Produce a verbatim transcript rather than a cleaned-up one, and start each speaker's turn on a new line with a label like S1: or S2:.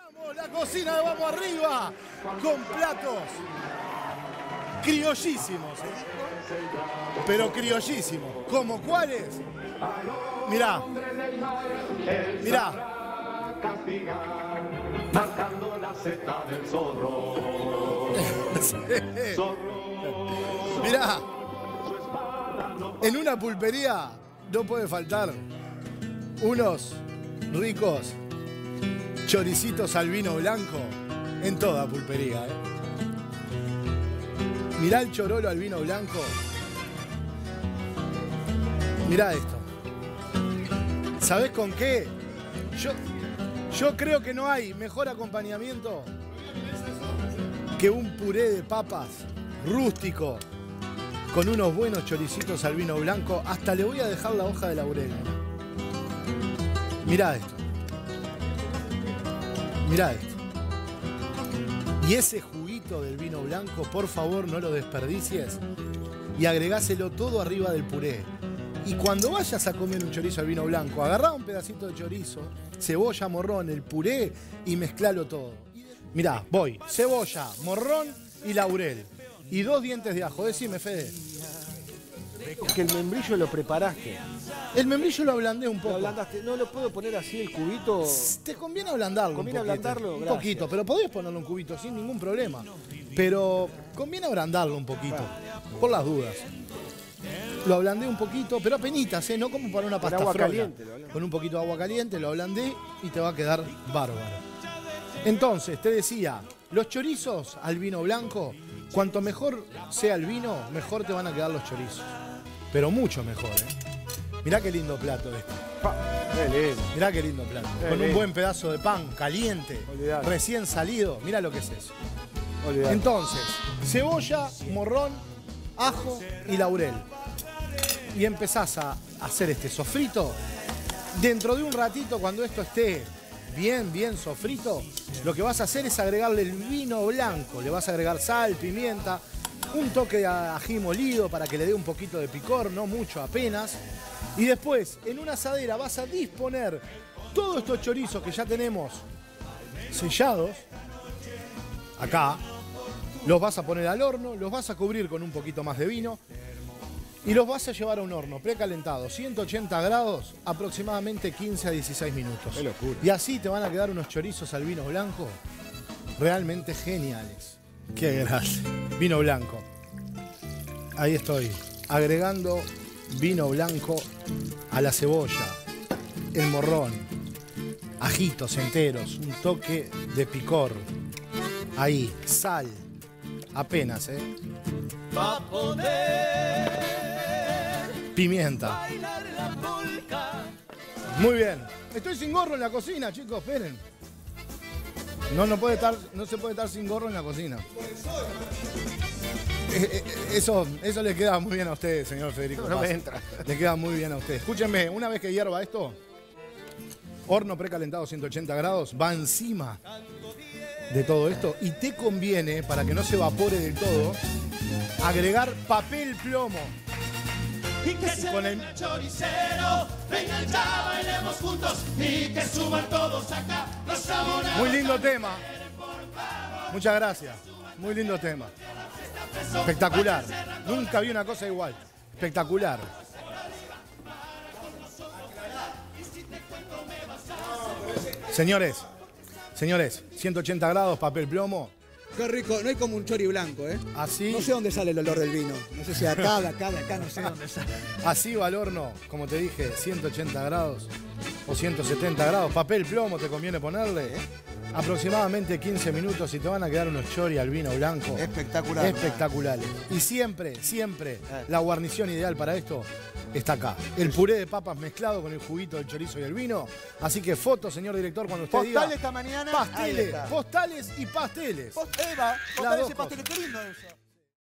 S1: Vamos, la cocina de Vamos Arriba, con platos criollísimos, ¿eh? Pero criollísimos. ¿Como cuáles? Mirá, mirá.
S2: Marcando la seta del zorro.
S1: Sí. Mirá, en una pulpería no puede faltar unos ricos choricitos al vino blanco en toda pulpería, ¿eh? Mirá el chorolo al vino blanco. Mirá esto. ¿Sabés con qué? Yo, yo creo que no hay mejor acompañamiento que un puré de papas rústico con unos buenos choricitos al vino blanco. Hasta le voy a dejar la hoja de laurel. Mirá esto. Mirá esto. Y ese juguito del vino blanco, por favor, no lo desperdicies y agregáselo todo arriba del puré. Y cuando vayas a comer un chorizo al vino blanco, agarrá un pedacito de chorizo, cebolla, morrón, el puré y mezclalo todo. Mirá, voy, cebolla, morrón y laurel. Y dos dientes de ajo. Decime, Fede.
S3: Es que el membrillo lo preparaste.
S1: El membrillo lo ablandé un
S3: Lo
S1: poco.
S3: ablandaste. No lo puedo poner así el cubito.
S1: Te conviene ablandarlo.
S3: Conviene
S1: un poquito,
S3: ablandarlo,
S1: un
S3: gracias.
S1: poquito, pero podés ponerlo un cubito sin ningún problema. Pero conviene ablandarlo un poquito, por las dudas. Lo ablandé un poquito, pero apenitas, ¿eh? No como para una
S3: Con
S1: pasta
S3: agua
S1: frola.
S3: caliente lo ablandé.
S1: Con un poquito de agua caliente, lo ablandé y te va a quedar bárbaro. Entonces, te decía, los chorizos al vino blanco, cuanto mejor sea el vino, mejor te van a quedar los chorizos. Pero mucho mejor, ¿eh? Mirá qué lindo plato este.
S3: Qué lindo.
S1: Mirá qué lindo plato.
S3: Qué
S1: Con un
S3: lindo.
S1: buen pedazo de pan caliente,
S3: Olvidate.
S1: recién salido. Mirá lo que es eso.
S3: Olvidate.
S1: Entonces, cebolla, morrón, ajo y laurel. Y empezás a hacer este sofrito. Dentro de un ratito, cuando esto esté bien, bien sofrito, lo que vas a hacer es agregarle el vino blanco. Le vas a agregar sal, pimienta, un toque de ají molido para que le dé un poquito de picor, no mucho, apenas. Y después, en una asadera vas a disponer todos estos chorizos que ya tenemos sellados, acá, los vas a poner al horno, los vas a cubrir con un poquito más de vino y los vas a llevar a un horno precalentado, ciento ochenta grados, aproximadamente quince a dieciséis minutos.
S3: Qué locura.
S1: Y así te van a quedar unos chorizos al vino blanco realmente geniales. Qué grande. Vino blanco. Ahí estoy, agregando vino blanco a la cebolla, el morrón, ajitos enteros, un toque de picor. Ahí, sal, apenas, ¿eh?
S2: Pa' poder
S1: Pimienta.
S2: bailar la polca.
S1: Muy bien. Estoy sin gorro en la cocina, chicos, esperen. No, no, puede estar, no se puede estar sin gorro en la cocina. Eh, eh, Eso, eso le queda muy bien a usted, señor Federico.
S3: No me
S1: Paz.
S3: entra.
S1: Le queda muy bien a usted. Escúchenme, una vez que hierva esto, horno precalentado ciento ochenta grados, va encima de todo esto y te conviene, para que no se evapore del todo, agregar papel plomo.
S2: Y que se
S1: Con el-
S2: venga el choricero, vengan ya, bailemos juntos y que suban todos acá los sabores.
S1: Muy lindo tema. Muchas gracias. Muy lindo tema. Espectacular. Nunca vi una cosa igual. Espectacular. Señores, señores, ciento ochenta grados, papel plomo.
S4: Qué rico, no hay como un chori blanco, ¿eh?
S1: Así,
S4: No sé dónde sale el olor del vino. No sé si de acá, de acá, de acá, no sé dónde sale.
S1: así va al horno, como te dije, ciento ochenta grados o ciento setenta grados. Papel plomo te conviene ponerle. Aproximadamente quince minutos y te van a quedar unos chori al vino blanco.
S4: Espectacular.
S1: Espectaculares. Y siempre, siempre, la guarnición ideal para esto está acá. El puré de papas mezclado con el juguito del chorizo y el vino. Así que foto, señor director, cuando usted
S4: Postal
S1: diga.
S4: esta mañana. Ahí
S1: Pasteles,
S4: está.
S1: postales y pasteles.
S4: Post- Eva,
S1: Las
S4: postal
S1: dos
S4: ese pastel, qué lindo eso.